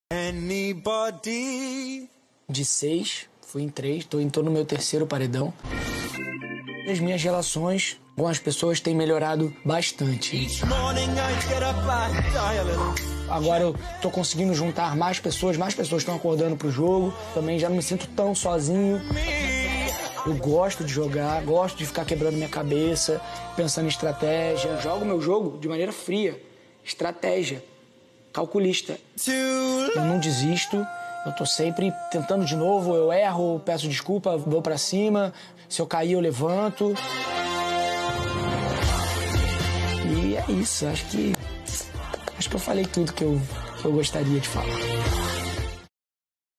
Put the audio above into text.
De 6, fui em 3, tô no meu terceiro paredão. As minhas relações com as pessoas têm melhorado bastante. Agora eu tô conseguindo juntar mais pessoas estão acordando pro jogo. Também já não me sinto tão sozinho. Eu gosto de jogar, gosto de ficar quebrando minha cabeça, pensando em estratégia. Eu jogo meu jogo de maneira fria, estratégia, calculista. Eu não desisto, eu tô sempre tentando de novo, eu erro, peço desculpa, vou pra cima. Se eu cair, eu levanto. E é isso, acho que eu falei tudo que eu gostaria de falar.